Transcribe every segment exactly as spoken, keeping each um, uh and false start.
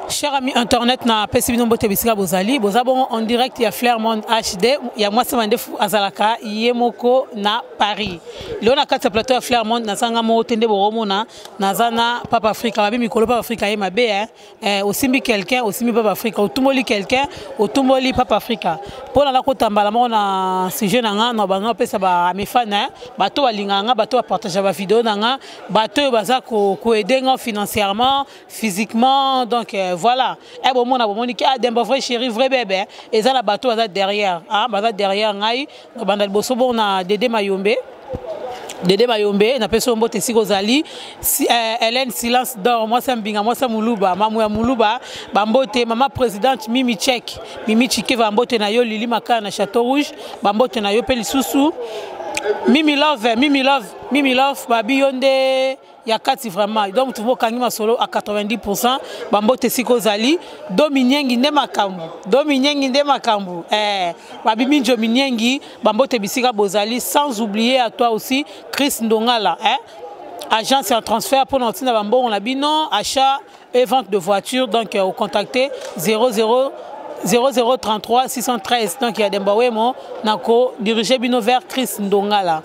Chers amis internet na Pesibino Mbote Bisika Bozali, Bozabon en direct il y a Flairmont H D, il y a moi Samandefu Azalaka, Yemoko na Paris. Léona quatre plateau à Flairmont na Sanga Mo Tende Boromona, na Zana Papa Africa, Mabi Mikolo Papa Africa Yema B, hein, aussi mis quelqu'un, aussi mis Papa Africa, au Tumoli quelqu'un, au Tumoli Papa Africa. Pour la Kota Mbalama na sujet nanga na banga pesa ba mefana, bato alinganga, bato a partager ba vidéo nanga, bato baza ko ko aider financièrement, physiquement, donc euh, voilà. Et bon, mon abonné qui a des vrai chéri, vrai bébé. Et ça, la bateau, ça derrière. Ah, bah derrière, ngai. Dans le bosso, on a Dédé Mayombe. Dédé Mayombe, on a personne mbote si Gozali. Hélène Silence d'or, moi ça m'binga, moi ça Moulouba, maman Moulouba, bambote, maman présidente Mimi Tchèque, Mimi Tchèque va mbote na yo Lili Maka na Château Rouge, bambote na yo Peli Soussou. Mimi Love, Mimi Love, Mimi Love, babi yonde. Il y a quatre vraiment. Donc, tu vois, Kangima Solo à quatre-vingt-dix pour cent. Bambote Siko Zali. Dominyengi Ndemakambu. Dominyengi Ndemakambu. Eh, Babimi Jominyengi. Bambote Bisika Bozali. Sans oublier à toi aussi, Chris Ndongala. Eh, agence en transfert pour notre Bambo. On a dit non. Achat et vente de voitures. Donc, euh, au contacter zéro zéro zéro trente-trois six cent treize. Donc, il y a des Mbawemo. Nako, dirigé Bino vers Chris Ndongala.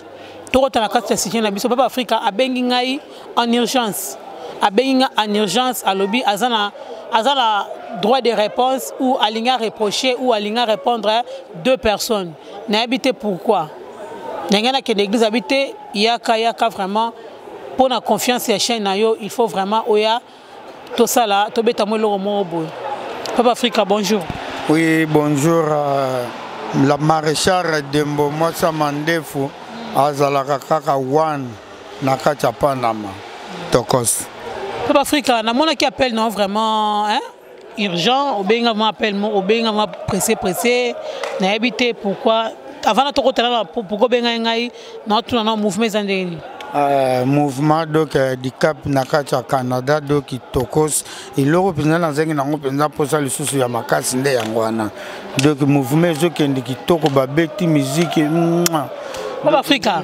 Papa Africa a bengi en urgence. A bengi en urgence à lobby azana azana droit de réponse ou à l'inga reprocher ou à l'inga répondre à deux personnes. N'a habité pourquoi? N'engana que l'église habité yaka yaka vraiment pour la confiance et chaîne nayo il faut vraiment oya tout ça là to beta mo lo mo boy. Papa Africa bonjour. Oui bonjour euh, la maréchale Dembo Mwasa Mandefu. Azalaka kaka one nakacha Panama tokos. Papa Africa, na mona qui appelle non vraiment hein urgent, ou bien on appelle ou bien on pressé pressé, na habité pourquoi avant de tokotala pourquoi benga ngai na tout na mouvement zandeni. Euh, mouvement donc euh, du Cap nakacha Canada donc tokos et l'Europe na zengi na ngopenza posa lisusu ya makasi nde yangwana. Donc mouvement zo kendi kitoko ba beti musique. Papa Africa.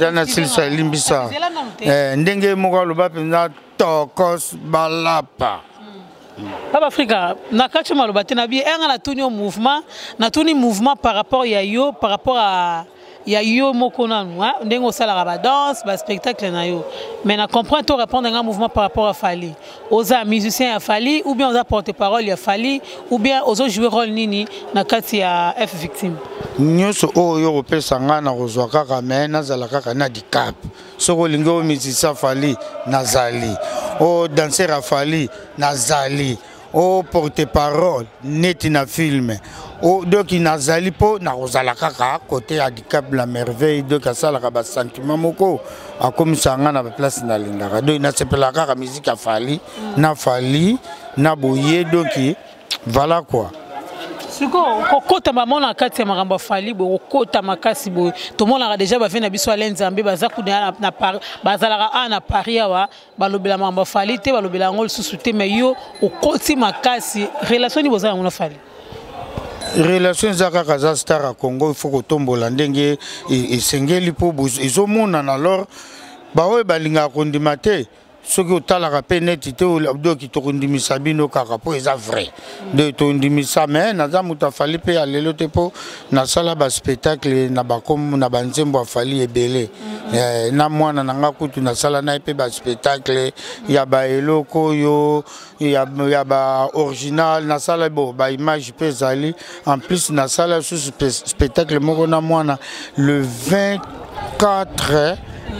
Ndenge moko loba penza tokos balapa. Papa Africa, na kache maloba tena bi enga na tuni mouvement, na tuni mouvement par rapport ya yo, par rapport à ya yo moko nanu, hein, ndengo sala ba danse, ba spectacle na yo. Mais na comprendre to répondre à un mouvement par rapport à Fali. Aux musiciens à Fali ou bien aux porte-parole à Fali ou bien aux jouer rôle nini na kati ya F victime. Nyoso oyo opesa nga na kozwa kaka me nazala kaka na di Cap soko lingo musicien Fali nazali o danseur a Fali nazali o porte-parole neti na film o donc nazali po na kozala kaka côté ya di Cap la merveille donc asala ka ba sentiment moko akomisa nga na place na lingaka donc na sepela kaka musique a Fali na Fali na boye donc voilà quoi. Siko kokota maman na kati ya makambo Fali bo kokota makasi bo to mona déjà ba vena biso ala nzambe baza ku na bazalaka a na Paris awa balobela makambo Fali te balobela ngol susu te mais yo okoti makasi relation ni bozala ngona Fali. Relation zaka kaza star a Congo il faut que tombola ndenge et sengeli po izo mona alors ba we balinga kondimate ce que tu as la peine tu te qui te condamne sabino kaka po eza vrai de to ndimisa mais naza muta Fali pe alelo te po na sala ba spectacle na ba comme na banzembo Fali ebele na mwana nanga kutu na sala na pe ba spectacle ya ba eloko yo ya ya ba original na sala bo ba image pe zali en plus na sala sous spectacle moko na mwana le vingt-quatre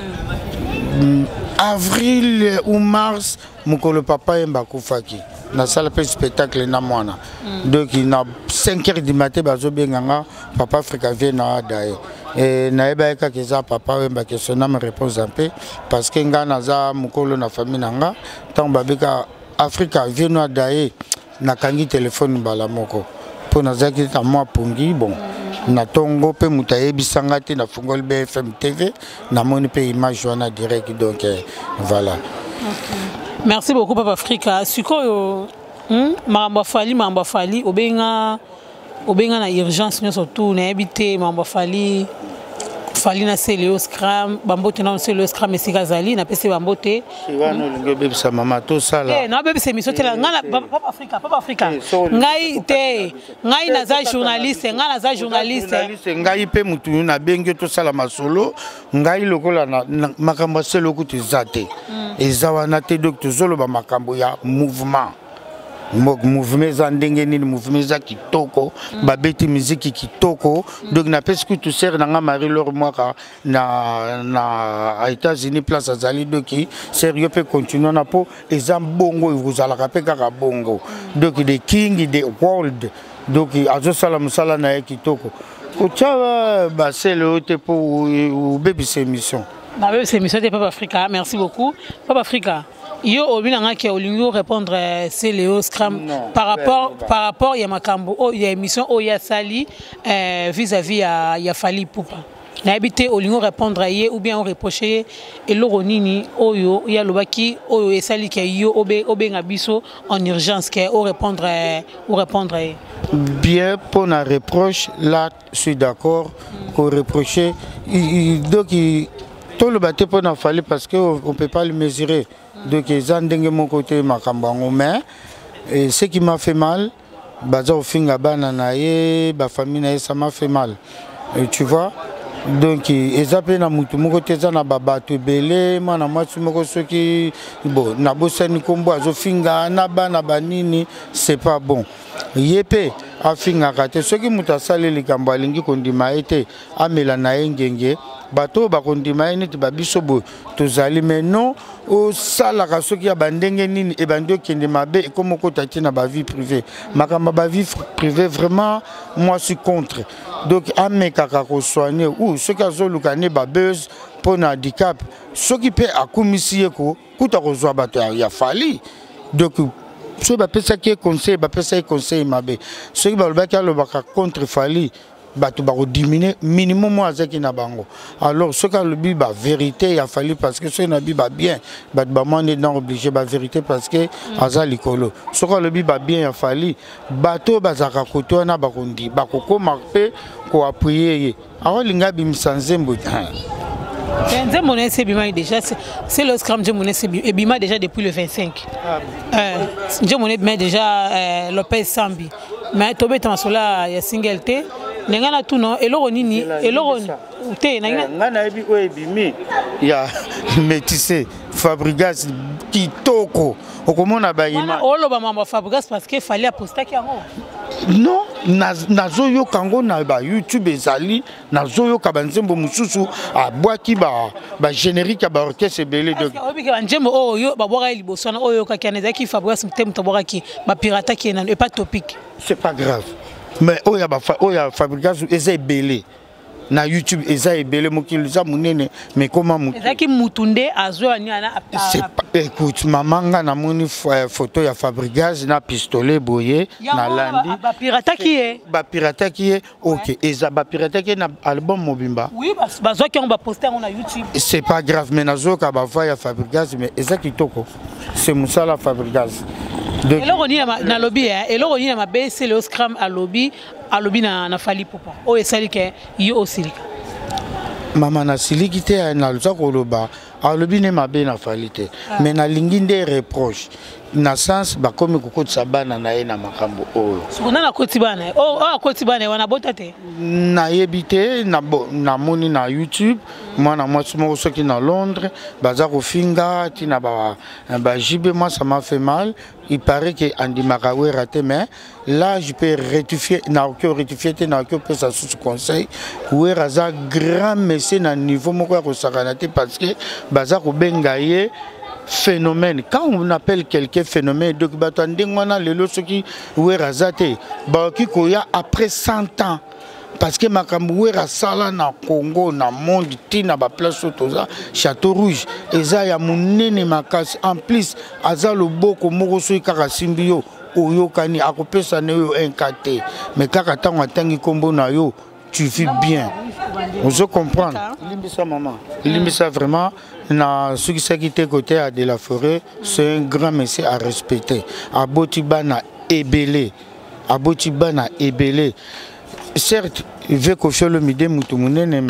avril ou mars mukolo papa yemba kufaki na salle pe spectacle na mwana donc il na cinq heures du matin bazo benganga Papa Africa vient na dae et na eba ka keza papa yemba que son âme réponse un peu parce que nga naza mukolo na famille nanga tant babika Africa vient na dae na kangi téléphone bala moko pour nazaki ta moi pungi bon na tongo pe mutaye bisanga te na fungol B F M T V na moni pe image wana direct donc euh, voilà. Okay. Merci beaucoup Papa Africa. Siko hmm mamba Fali mamba Fali obenga obenga na urgence nyo surtout na habité mamba Fali Falina Célio Scram, Bambote non Célio Scram et Sigazali, n'a pas ces Bambote. Sa maman, tout ça là. Eh, non, bébé, c'est mission, là, Papa Africa, Papa Africa. Ngai te, Ngai naza journaliste, Ngai naza journaliste. Ngai pe mutu na bengi tout ça la masolo, Ngai lokola na makambo selo kuti zate. Ezawana te docteur Zolo ba makambo ya mouvement. Mouvement zandenge ni mouvement za kitoko ba beti musique kitoko donc na pesque tout sert na Marie Laure Mwaka na na États-Unis place azali doki sérieux peut continuer na po ezam bongo vous ala kapeka ka bongo donc the king the world donc azo sala musala na kitoko ko tcha ba c'est le haute pour bébé ces mission ba bébé ces mission de Papa Africa merci beaucoup Papa Africa. Yo obinanga ke olingo répondre c'est Léo Scram par rapport par rapport ya makambo oh ya émission oh ya sali vis-à-vis ya ya Fally Ipupa na habité olingo répondre yé ou bien on reprocher et loronini oyo ya lobaki oyo esali ke yo obe obenga biso en urgence ke o répondre ou répondre bien pour na reproche là je suis d'accord qu'on reprocher donc tout le bateau pour na Fally parce que on peut pas le mesurer. Donc, ils ont de mon côté ma mais et ce qui m'a fait mal, baza au fin à bananaye, ba famille ça m'a fait mal. Et tu vois, donc ils appellent na mutu mon côté ça na baba to belé, moi na moi mon ceux qui bon na bossa ni kombo azo finga na bana banini, c'est pas bon. Yépé a finga kate ceux qui muta salé les kambalingi kondima été amela na ngenge. Bateau bakondima neti babiso bo tozali mais non au sala ka soki ya bandenge nini e bando kende mabe e comme ko tati na ba vie privée makamba ba vie privée vraiment moi je suis contre donc ameka ka ko soigner ou ceux qui azoluka ne ba buzz pour na handicap ceux qui peut akumisi ko kuta ko zwa bato ya Fally donc ceux ba pesa qui conseil ba pesa conseil mabe ceux qui ba le baka le baka contre Fally bato bako diminuer minimum moi azaki na bango alors ce que le bi ba vérité il a fallu parce que ce na bi ba bien bato ba moi n'est non obligé ba vérité parce que aza likolo ce que le bi ba bien il a fallu bato bazaka koto na bakondi bako ko marquer ko appuyer alors linga bi msanzembo Nzembo c'est bima déjà c'est le Scram Nzembo c'est bima déjà depuis le vingt-cinq euh Nzembo bima déjà Lopez Sambi mais tobe tamasola ya single T nengana tout non eloko nini eloko te ngana ebi o ebimi ya métissé Fabregas kitoko okomona ba ima oloba mama Fabregas parce que fallait aposter ki yango non nazo yo kango na ba YouTube ezali nazo yo kabanzembo mususu abwaki ba ba générique ba orchestre belé de obi ka njembo o yo ba bwaka liboso na oyo ka kaneza ki Fabregas mtem to bwaka ki ba pirata ki na et pas topique c'est pas grave mais oh ya ba oh ya Fabregas eza belé na YouTube eza ebele mokili za munene mais comment mutu ezaki mutunde azwa ni ana c'est écoute mamanga na moni photo ya Fabregas na pistolet boyé na landi ba pirata ki e ba pirata ki e OK eza ba pirata ki na album mobimba oui bazwa ki on ba poster on na YouTube c'est pas grave mais nazoka ba voix ya Fabregas mais eza kitoko c'est musala Fabregas donc eloko ni na lobby hein eloko ni na mabe c'est le Scram à lobby à lobby na na Fally Ipupa o esali ke yo osilika mama na siliki te na luza koloba a lobby ne mabe na Fally te mais na lingi nde reproche na sens ba komi kokotisa bana na ye na makambo oyo sukuna na koti bana o o koti bana wana bota te na yebite na na moni na YouTube mwana mwasi moko soki na Londres baza kofinga tina ba ba jibe moi ça m'a fait mal il paraît que Andy Makawe raté mais là je peux rectifier na aucun rectifier na aucun peut ça sous conseil ou raza grand monsieur na niveau moko ko sakanate parce que baza ko bengaye phénomène quand on appelle quelqu'un phénomène donc batandengwana lelo soki werazate ba ki koya après cent ans parce que makambo wera sala na Congo na monde tina ba place toza Château Rouge eza ya munene makasi en plus aza loboko moko soki kaka simbio oyokani akopesa ne yo enkate mais kaka tango atangi kombo na yo tu vis bien on se comprend limbisa maman limbisa vraiment na ce qui s'est quitté côté à de la forêt c'est un grand monsieur à respecter abotibana ebele abotibana ebele certes il veut que le midi mutumunene mais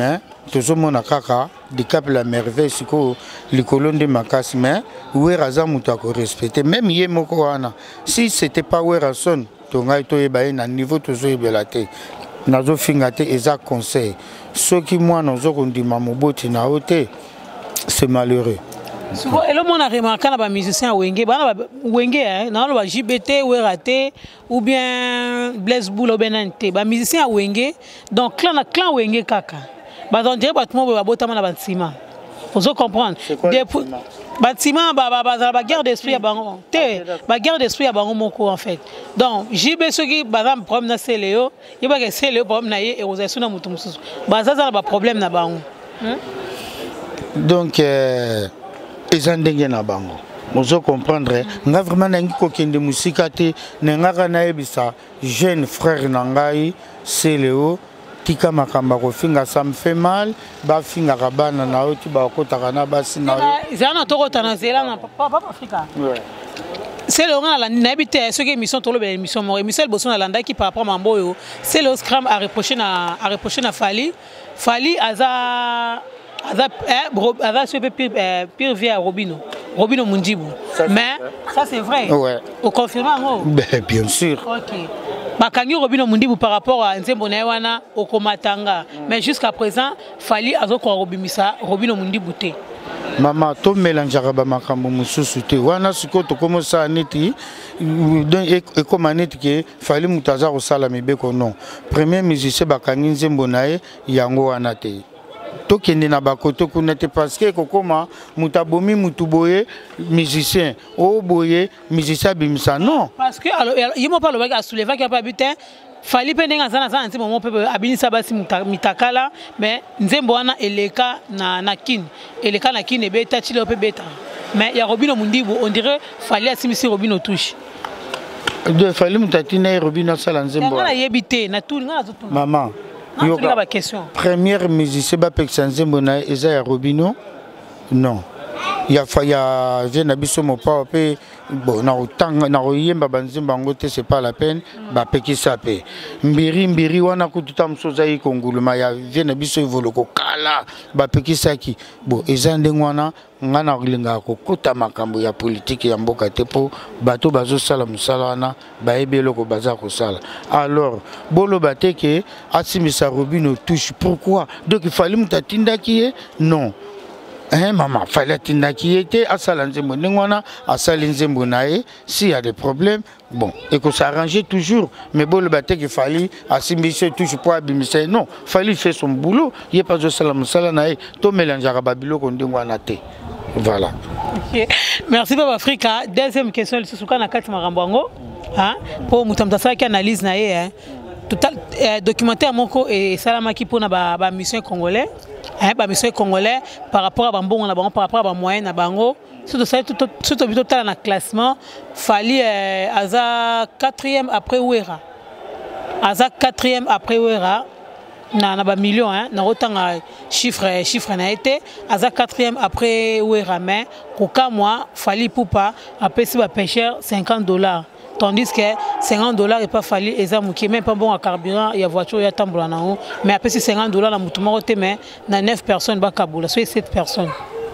tozomona kaka Decap la merveille siko likolo nde makasi mais wera za mutu ako respecter même ye moko wana si c'était pas wera son to ngai to yeba na niveau tozo yebela te nazo finga te eza conseil soki mwana ozo kondima moboti na ote c'est malheureux. Souvent, et le monde a remarqué que les musiciens Wenge, Wenge, non, le J B T, Werate, ou bien Blaise Boul, ou bien Nante, les musiciens Wenge, donc clan clan Wenge kaka. Bah on dirait que tout le monde va botter dans le bâtiment. Vous comprenez? Depuis bâtiment, bah bah bah guerre d'esprit à Bango, té, bah guerre d'esprit à Bango moko en fait. Donc J B ceux qui bah ça problème na Céléo, il va que Céléo problème na yé et aux assuns na mutu mususu. Bah ça ça ba problème na Bango. Donc ils ont des na bango. Vous comprendre, nga vraiment nangi kokende musika te, nga na ebisa jeune frère nangai Céléo tika makamba ko finga ça me fait mal, ba finga kabana na oti ba kota na basi na. Zana toko tanazela na papa Afrika. Ouais. C'est le rang la n'habite ceux qui émission tolo be émission mo émission boson na landa qui par rapport mamboyo. C'est le scrum a reproché na a reproché na Fali. Fali aza Aza Aza se pire pire via Robino. Robino Mundibu. Mais ça c'est vrai. Ouais. Au confirmant ben, bien sûr. OK. Bakangi Robino Mundibu par rapport à Nzembo na wana Okomatanga. Mm. Mais jusqu'à présent, Fali azo ko Robimisa Robino Mundibu te. Mama to mélangeara ba makambo mususu te. Wana siko to komo sa neti donc e comme neti ke Fali mutaza ko sala mibeko non. Premier musicien bakangi Nzembo na ye yango wana te. Tokende na bakoto kunete parce que kokoma mutabomi mutuboye musicien o boye musicien bimisa non parce que alors il m'a pas le baga soulever qui pas butin Fali pendenga sana sana nti momo pepe abinisa basi mitakala mais nzembo wana eleka na na kin eleka na kin ebeta chilo pe beta mais ya Robino Mundibu on dirait Fali asimisi Robino touche de Fali mutatina Robino sala nzembo na yebite na tout na tout maman. Non, tu as la question. Première musicien Bapexanze Mona Eza Robino. Non. Il y a Faya Venabiso Mopa bon na utanga na oyemba banzimba ngote c'est pas la peine ba pekisa pe. Mbiri mbiri wana kututa msoza yi konguluma ya Venabiso evoloko kala ba pekisa ki. Bon eza ndengwana ngana kulinga kokota makambo ya politique ya mboka tepo bato bazo sala musala wana ba ebeloko baza ko sala. Alors bolo bateke asimisa Robino touche pourquoi donc il fallait mutatinda ki non. Hein maman fallait tinda qui était à Salanzembo n'engwana à Salinzembo nae s'il y a des problèmes bon et que ça arrangeait toujours mais bon le bateau qu'il fallait assimiler toujours pour abimiser non fallait faire son boulot il y a pas de salam salanae to mélanger à babilo qu'on d'engwana te voilà. Okay. Merci Papa Africa. Deuxième question le susuka na kati marambango hein pour mutamtasa qui analyse nae hein total euh, documentaire moko et salamaki pour na ba, ba mission congolais. Hein, bah, monsieur congolais par rapport à Bambon, par rapport à moyenne à Bango, surtout ça, tout tout total dans le classement, Fali euh, Aza quatrième après Ouera, Aza quatrième après Ouera, na na ba million hein, na autant chiffre chiffre n'a été, Aza quatrième après Ouera mais koka moi Fali Poupa après si ba pêcheur cinquante dollars. Tandis que cinquante dollars et pas fallu et ça qui même pas bon à carburant il y a voiture il y a tambour là haut mais après c'est cinquante dollars la mutumo mais na neuf personnes ba kaboula soit sept personnes.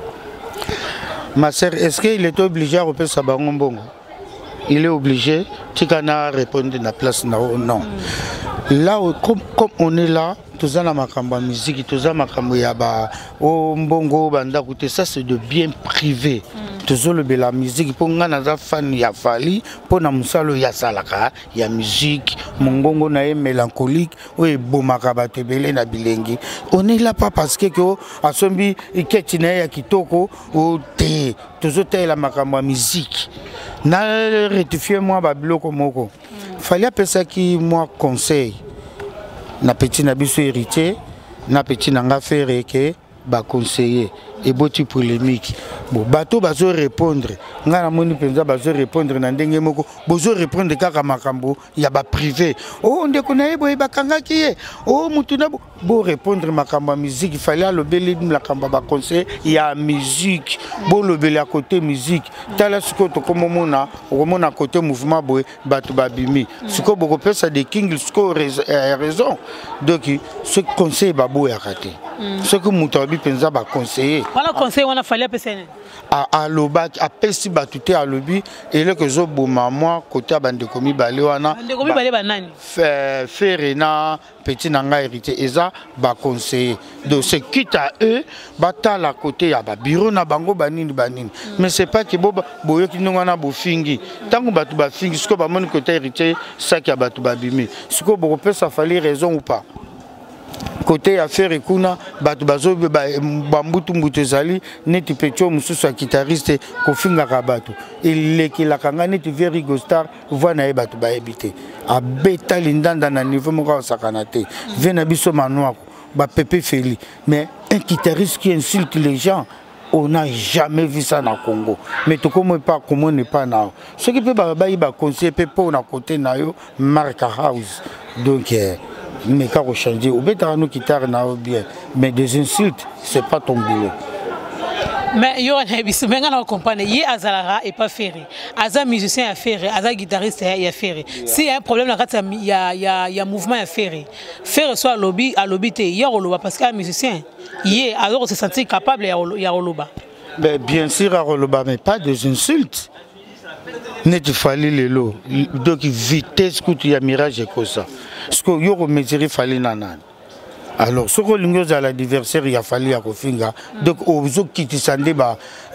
Ma sœur est-ce qu'il est obligé à repayer sa bango? Il est obligé tu kana répondre na place non non là comme comme on est là tous en makambo musique tous en makambo ya ba o mbongo banda côté ça c'est de bien privé. Toujours le la musique pour ngana za fan ya Fali pour na musalo ya salaka ya musique mongongo na e mélancolique oui bomaka batebele na bilengi on est là pas parce que ko asombi iketina ya kitoko o te toujours la makambo musique na rectifier moi ba bloko moko Fali apesa ki moi conseil na petit na biso héritier na petit na nga faire que ba conseiller et boti polémique bon bateau bazo répondre ngana moni penza bazo répondre na ndenge moko bozo répondre kaka makambo ya ba privé oh ndeko na yebo ba kangaki ye oh mutuna bo répondre makambo musique il fallait le beli la kamba ba conseil ya musique bo le beli à côté musique tala siko to comme mona o mona côté mouvement boy bato babimi siko boko pesa de king siko raison donc ce conseil babo ya raté Ce que Moutabi pensa va conseiller. Voilà conseil on a fallu appeler à à loba à pesi batuté à lobby et le que zo boma moi côté bande komi balé wana. Bande komi balé banani. Faire faire na petit nanga hérité eza ba conseiller. Donc c'est quitte à eux bata la côté ya ba bureau na bango banini banini. Mais c'est pas que boba boyo ki ngana bo fingi. Tango batu ba fingi ce que ba mon côté hérité ça qui a batu ba bimi. Ce que bo peut ça fallait raison ou pas. Côté affaire kuna batu bazo bambutu mbutezali neti pecho mususu a guitariste kofinga kabatu il ki la kanga neti very gostar vana e batu ba ebité a beta lindanda na niveau moko sakanate vena biso manwa ba Pepe Feli mais un guitariste qui insulte les gens on n'a jamais vu ça dans le Congo. Mais tout comme pas comment n'est pas là. Ce qui peut ba ba conseiller peut pas na côté na yo Mark House. Donc mais quand on change, ou bien nous guitare bien, mais des insultes, c'est pas ton boulot. Mais il y a un bis, mais on comprend. Il y a Azalara et pas Ferré. Aza musicien à Ferré, Aza guitariste à Ferré. S'il y a un problème là, il y a il y a il y a mouvement à Ferré. Ferré soit à lobby, à lobby il y a Roloba parce qu'il est musicien. Il est alors on se sentit capable il y a Roloba. Mais bien sûr à Roloba, mais pas des insultes. Net fallait les lots. Donc vitesse que tu as mirage et comme ça. Ce que yo mesurer fallait nanan. Alors ce que l'ingos à l'adversaire il a fallu à Kofinga. Donc aux autres qui t'sandé ba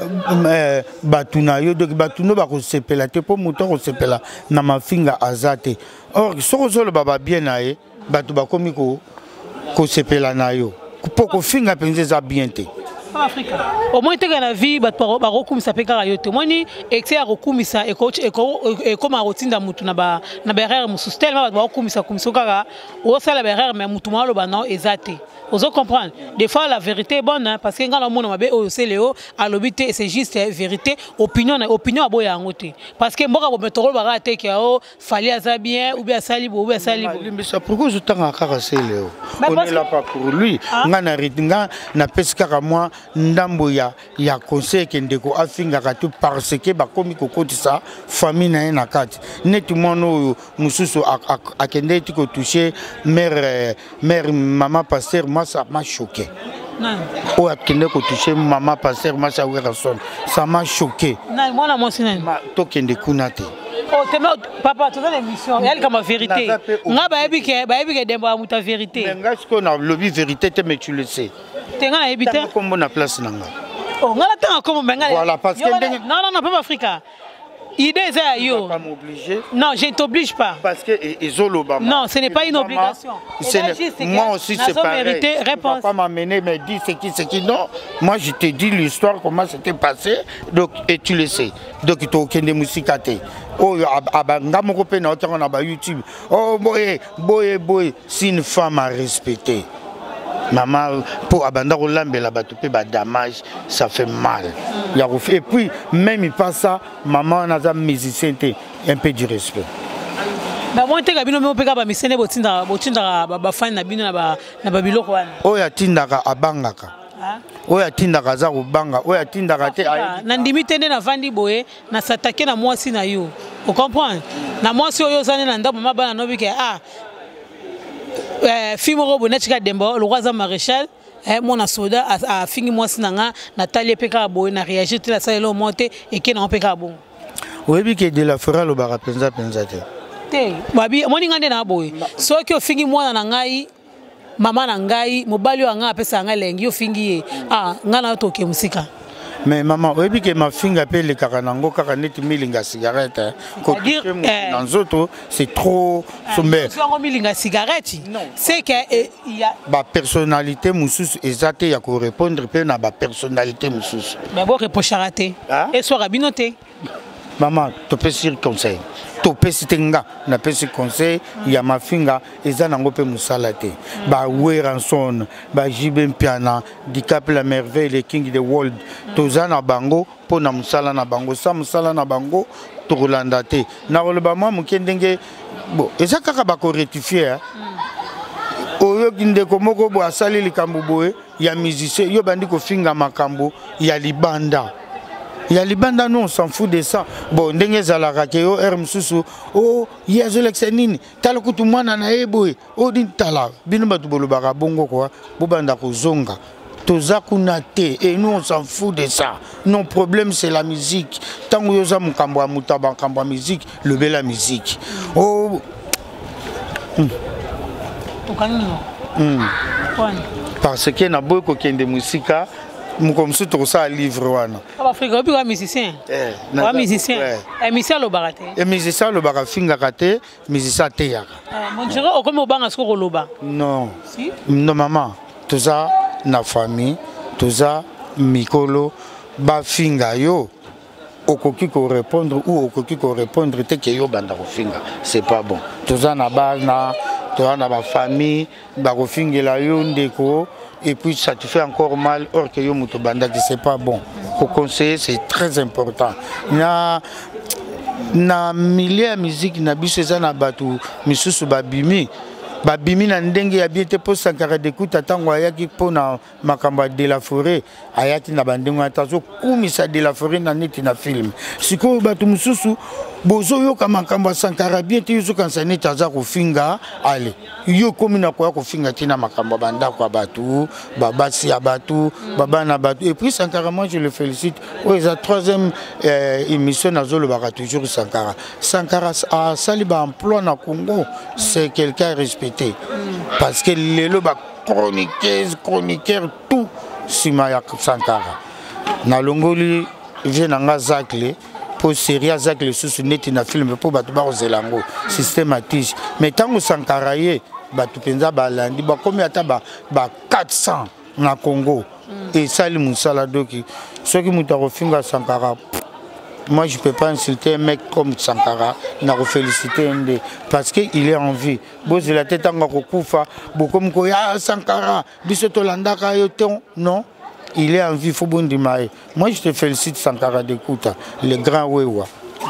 batuna yo donc batuno ba ko sepela te pour moto ko sepela na mafinga azate. Or ce que le baba bien naé batu ba komiko ko sepela na yo. Pour ko finga penze za bien te. Africa. Au moins tu as la vie bah bah rekumisa peka yote. Moi ni excès à rekumisa et coach et comme à rotinda mutu na ba na berère musu tellement bah rekumisa kumisa kaka o ça la berère mais mutu malo ba non exacté. Vous comprenez? Des fois la vérité est bonne hein, parce que quand le monde m'a au c'est léo à l'obité c'est juste vérité opinion opinion à boya ngote parce que mboka bo metoro ba raté que oh fallait aza bien ou bien salibo ou bien salibo. Mais ça pourquoi je t'en encore c'est léo. On est là pas pour lui. Ngana ritinga na pesika moi ndambo ya ya conseil kendeko afinga katu parce que ba komi kokotisa famille na na kati neti mono mususu akende tiko toucher mère mère maman pasteur moi ça m'a choqué. Non. Oh akende ko toucher maman pasteur moi ça ça m'a choqué. Non moi la moi c'est to kende kunate. Oh papa tu as l'émission elle comme vérité. Nga ba ebike ba ebike demba muta vérité. Mais nga ce qu'on a lobby vérité mais tu le sais. Tenga ebité comme na place nanga. Oh nga la tanga comme menga. Voilà parce que non non non pas Africa. Idée c'est yo. Pas m'obliger. Non, je ne t'oblige pas. Parce que Ezoloba. Non, ce n'est pas une obligation. Moi aussi c'est pareil. Vérité, réponse. Pas m'amener mais dis c'est qui c'est qui non. Moi je te dis l'histoire comment c'était passé donc et tu le sais. Donc tu aucun de musicaté. Oh abanga moko pe na otanga na ba YouTube. Oh boy boy boy c'est une femme à respecter. Maman, pour abandonner au lambe la bateau, damage, ça fait mal. Et puis, même il passe ça, maman a un musicien, un peu du respect. Moi, je suis un musicien, je suis un fan de Oya tindaka abangaka. Oya tindaka za ubanga, oya tindaka te. Nandimi tende na vandi boye, na satake na mwasi na yo. Vous comprenez? Na mwasi oyo zane na ndabo mabana nobi ke ah. Film robo netika dembo le roi maréchal mon soda a fini moi sinanga Nathalie peka boy na réagir la ça le monter et qui na peka bon oui bi que de la fera le bara penza penza te te babi moni ngande na boy so ki o fini moi na ngai mama na ngai mobali wa nga pesa nga lengi yo fingi ah ngana to ke musika. Mais maman, oui, que ma fille appelle les caranango, caranette, milinga cigarette. Dans autres, c'est trop sommaire. Si on milinga cigarette, c'est qu'il y a. Ma personnalité, moussous, exacte, il y a qu'à répondre, puis on a ma personnalité, moussous. Mais bon, réponse raté. Et soit rabinoté. Maman, tu peux dire conseil. Tu peux dire na pesi conseil, il y a ma finga, et ça n'a pas moussalate. Bah, Weranson, bah, Jibem Piana, Dicap la merveille, les King de World, Tozana Bango, Pona Moussala na Bango, Sam Moussala na Bango, Tourlandate. Na Rolbama, Mukendenge, bon, et ça, Kakabako rectifier. Oyo Kindeko Moko, Asali Likambo, il y a musicien, yo bandi ko finga makambo, il y a libanda. Il y a les bandes, nous, on s'en fout de ça. Bon, ndenge zalaka ke yo er mususu, oh, yezo l'exenini, tala kutu mwana na eboy, oh din tala, bino batu bolobaka bongo quoi, bobanda ko zonga. Toza kunate et nous on s'en fout de ça. Non problème c'est la musique. Tant que yoza mukamba mutaba kamba musique, le bel la musique. Oh. Mm. Mm. Parce que na boy ko kende musika. Comme si tu as un livre. En Afrique, tu es un musicien. Tu es un musicien. Un musicien le baraté. Un musicien le baraté, finga raté, musicien théâtre. Mon chéri, au comme au bang, est-ce qu'on loba? Non. Non, maman. Tout ça, na famille, tout ça, mikolo, ba finga yo. Au coquille qu'on répondre ou au coquille qu'on répondre, t'es que yo banda finga. C'est pas bon. Tout ça, na base, na, tout ça, na ba famille, ba finga la yo ndeko. Et puis ça te fait encore mal, or que yo muto banda que c'est pas bon. Pour conseiller, c'est très important. Na na milieu de musique na biso za na batu misusu babimi. Babimi na ndenge ya biete po Sankara d'écoute tango ayaki po na makamba de la forêt ayaki na bandengo atazo kumisa de la forêt na neti na film. Siko batu misusu bozo yo kama makamba Sankara biete yuzo kansa neti aza ko finga ale. Yo komi na kwa ko finga tina makamba banda kwa batu, babasi ya batu, baba na batu. Et puis Sankara, moi je le félicite. Oui, la troisième euh, émission na zolo baka toujours Sankara. Sankara a sali ba emploi na Congo, c'est quelqu'un respecté. Parce que les loba chroniqueurs, chroniqueurs, tout Simaya Sankara. Na longoli vient nga zakle pour série zakle sous net na film pour batu ba zelango systématique. Mais tant Sankara yé batu penza balandi ba komi ata ba ba quatre cents na Congo et sali musala doki ceux qui muta kofinga Sankara. Moi, je ne peux pas insulter un mec comme Sankara, je vais féliciter un des parce qu'il est en vie. Bon, c'est la tête en Kokoufa, beaucoup me disent ah Sankara, Bissotolanda Kayoton, non, il est en vie, il faut bon démarrer. Moi, je te félicite Sankara d'écoute, le grand Wewa.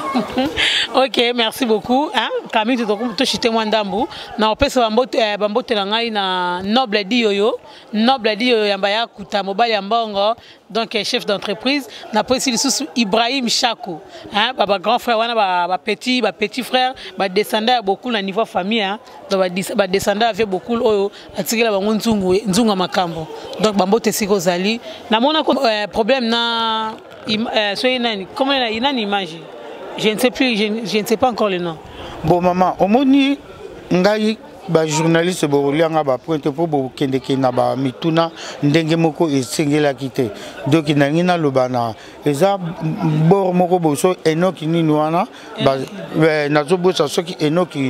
Ok, merci beaucoup. Hein? Camille, tu es chez moi Ndambu. Na opesa bambote bambote na ngai na noble dioyo, noble dioyo yambaya kuta mobile yambongo, donc chef d'entreprise. Na posi lisusu Ibrahim Chakou. Hein? Baba grand frère wana ba, ba petit, ba petit frère, ba descendant beaucoup na niveau famille hein. Donc ba, ba descendant avec beaucoup oyo atikela bango nzungu nzunga makambo. Donc bambote siko zali. Na mona euh, problème na euh, soyez nani, comment il a une image. Je ne sais plus, je, je ne sais pas encore le nom. Bon maman, au moni ngai ba journaliste bo lianga ba pointe po bo kende kena ba mituna ndenge moko esengela kite. Donc nangina lobana eza bor moko boso enoki nini wana ba nazo bosa soki enoki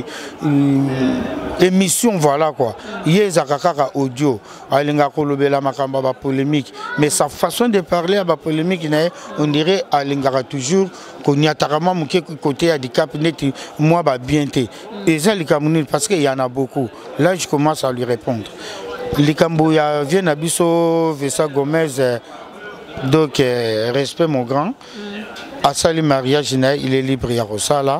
émission voilà quoi. Yeza kakaka audio alinga kolobela makamba ba polémique mais sa façon de parler à ba polémique on dirait alinga toujours qu'on y a tarama muke côté handicap net moi ba bienté et ça les Camerounais parce qu'il y en a beaucoup. Là je commence à lui répondre. Les Cambouya viennent à Bisso Vessa Gomez donc euh, respect mon grand. À Sali mariage il est libre à Rosala.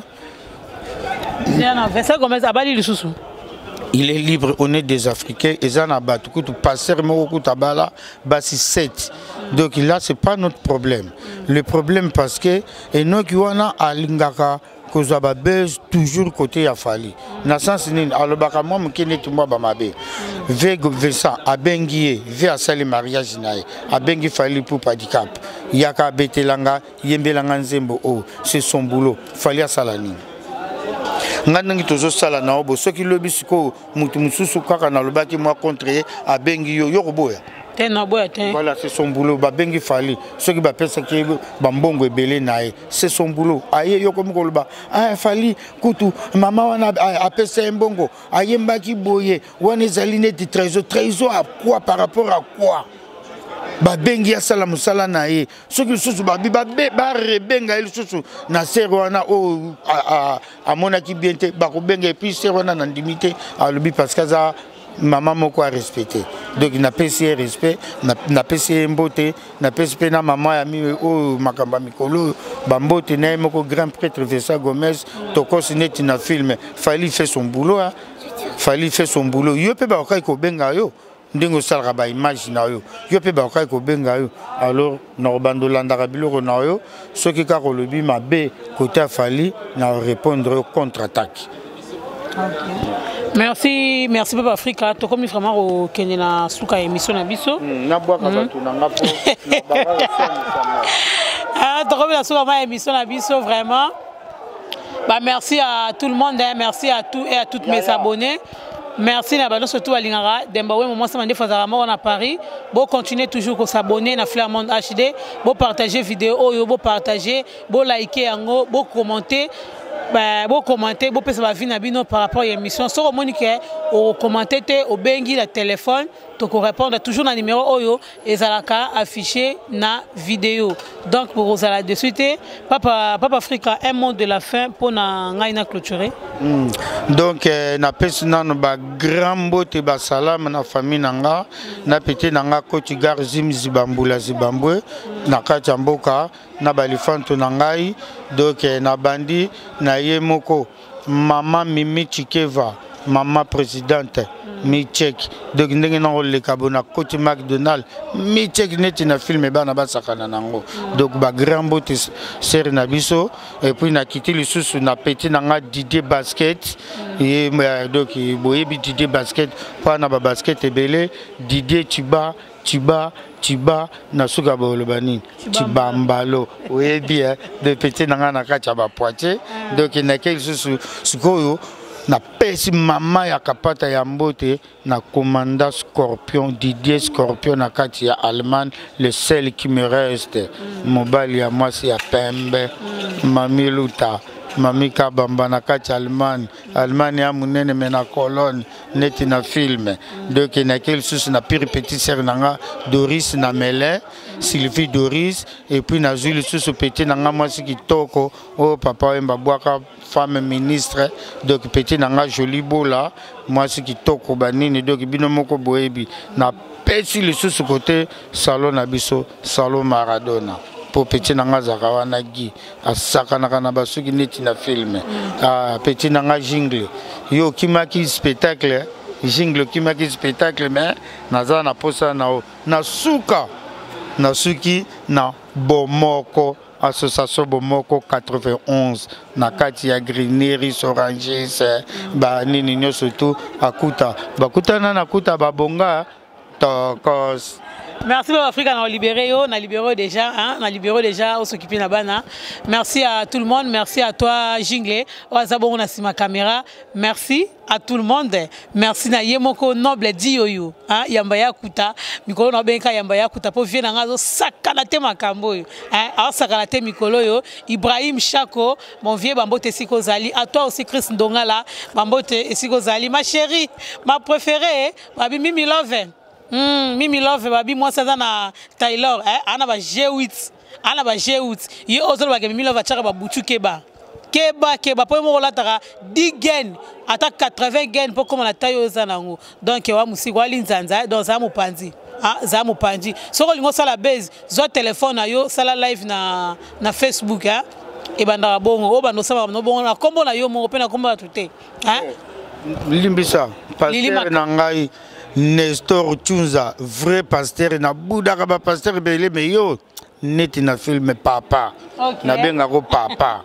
Vessa Gomez a bali le sous. Il est libre, on est des Africains, et ça n'a pas tout passer tabala basi sept. Donc là c'est pas notre problème. Le problème parce que et nous qui on a à Lingaka kozaba base toujours côté Afali. Na sens ni alobaka moi mkene tumba ba mabe. Ve Vesa abengié, ve asali mariage nae. Abengi fali pour handicap. Yaka betelanga, yembelanga nzembo o, c'est son boulot. Fali asalani. Nganangi tozo sala na obo soki lobi siko mutu mususu kaka na lobaki moi contre a bengi yo yo boya tena boya ten voilà c'est son boulot ba bengi fali soki ba pesa ki ba mbongo ebele nae c'est son boulot aye yo comme koloba ah fali kutu mama wana a pesa mbongo aye mbaki boye wana ezali neti trésor trésor à quoi par rapport à quoi ba bengi ya sala musala na ye soki susu ba bi ba ba rebenga ile susu na serwana o a a mona ki biente ba ko benga et puis serwana na ndimité a lobi parce que ça maman moko a respecté donc na pesi respect na na pesi mbote na pesi na maman ya mi o makamba mikolo ba mbote na moko grand prêtre Vessa Gomez to kosineti na film fallait faire son boulot hein. Fallait faire son boulot yo pe ba ko benga yo ndingo salaka ba image na yo yo pe ba kai ko benga yo alors no bando landaka biloko na yo soki ka ko lobi mabe côté afali na répondre contre attaque. Merci, merci Papa Africa. Tu comme vraiment au Kenya na suka émission na biso. Na bois ka batu na ngapo. Ah, tu comme la suka émission na biso vraiment. Bah merci à tout le monde, hein. Merci à tous et à toutes mes abonnés. Merci à bah surtout à Lingara. Dembawe moment ça m'a dit Fazarama on a Paris. Bon continuer toujours à s'abonner na Flair Monde H D. Bon partager vidéo, yo bon partager, bon liker ango, bon commenter. Bah, bon commenter, bon personne va venir bino par rapport à l'émission. Sur Monique, au commenter, au bengi le téléphone, tu peux répondre toujours dans le numéro Oyo et Zalaka affiché na vidéo. Donc pour vous aller de suite, Papa Papa Africa un mot de la fin pour na ngaina clôturer. Mm. Donc euh, na pesina no ba grand bote ba salam na famille nanga mm. na pété nanga Kotigar Zim Zibambula Zibambwe mm. na kati mboka na balifanto nangai donc euh, na bandi na yemoko mama Mimi Chikeva mama présidente mm. mi check donc ndenge na le kabona Koti McDonald mi check net na film ba na ba sakana nango mm. donc ba grand bote ser na biso et puis na quitté le sous na pété nanga Didier Basket mm. et donc boyebi Didier Basket pa na ba basket ebele Didier Tiba Tiba Tiba na suka bolobani Tiba mbalo oui bien de pété nanga na kacha ba poitiers donc na quel sous sukoyo na pesi mama ya kapata ya mbote na commandant Scorpion Didier Scorpion na kati ya Allemagne le seul qui me reste mm. mobali ya mwasi ya pembe mm. mami luta mami kabamba na kati Allemagne Allemagne ya munene mena colonne neti na film mm. donc na quel sous na pire petit sœur nanga Doris na Melin mm. Sylvie Doris et puis na Jules sous petit nanga mwasi kitoko oh papa emba bwaka femme ministre donc petit nanga joli bola moi ce qui toko banini donc bino moko boebi na pesi le sous côté salon na biso salon Maradona pour petit nanga zakawana gi asakana kana basuki neti na film ah petit nanga jingle yo kimaki spectacle jingle kimaki spectacle mais naza na posa na na suka na suki na bomoko association Bomoko quatre-vingt-onze na kati ya Greeneries Oranges ba nini nyo surtout akuta bakuta na nakuta babonga to cause. Merci à Africa, on a libéré, on a libéré déjà, hein, on a libéré déjà, on s'occupe de la bana. Merci à tout le monde, merci à toi Jingle, on a ma caméra, merci à tout le monde, merci na Yemoko noble Dioyo, hein, Yambaya Kuta, Mikolo na benka Yambaya Kuta pour venir ngazo sakalate makambo, hein, alors sakalate Mikolo yo, Ibrahim Chako, mon vieux Bambote Siko Zali, à toi aussi Chris Ndongala, Bambote Siko Zali, ma chérie, ma préférée, Babi Mimi Love. Hmm, Mimi Love babi moi ça na Taylor eh ana ba G huit ana ba G huit yi ozolo ba Mimi Love chaka ba butu keba keba keba po mo la tara dix gain ata quatre-vingts gain pour comme la taille za nango donc wa musiko ali nzanza donc za mupanzi ah za mupanzi soko lingo sala base zo téléphone ayo sala live na na Facebook hein e banda bongo o bando sama no bongo na kombo na yo mo pe na kombo tuté hein limbisa pasteur na ngai Nestor Tchunza, vrai pasteur, na boudaka ba pasteur belé mais yo neti na film papa. Okay. Na benga ko papa.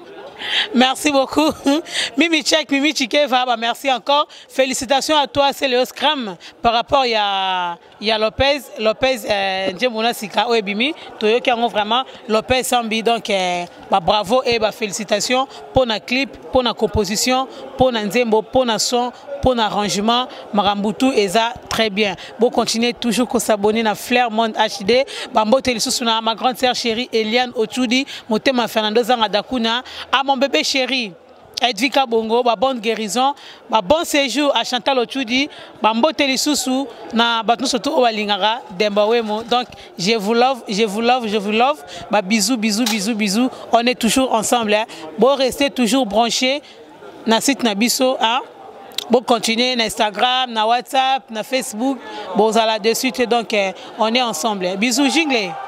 Merci beaucoup. Mimi Check, Mimi Chikeva, bah merci encore. Félicitations à toi, c'est le Scrum par rapport à il y a Lopez, Lopez Djemona Sika Oebimi, Toyo qui ont vraiment Lopez Sambi donc bah bravo et bah félicitations pour na clip, pour na composition, pour na nzembo, pour na son, pour l'arrangement, Marambutu et ça très bien. Bon continuez toujours à s'abonner à Flair Monde H D. Bambo Télésousuna, ma grande sœur chérie Eliane Ochudi, Motema Fernando Zangadakuna, à mon bébé chéri Edvika Bongo, ba bonne guérison, ba bon séjour à Chantal Ochudi, Bambo Télésousou, na batnou surtout au Walingara, Dembawemo. Donc je vous love, je vous love, je vous love. Bah bisous, bisous, bisous, bisous. On est toujours ensemble. Hein. Bon restez toujours branchés. Na site na biso, hein. Bon continuer na Instagram, na WhatsApp, na Facebook. Bon ça là dessus donc on est ensemble. Bisous Jingle.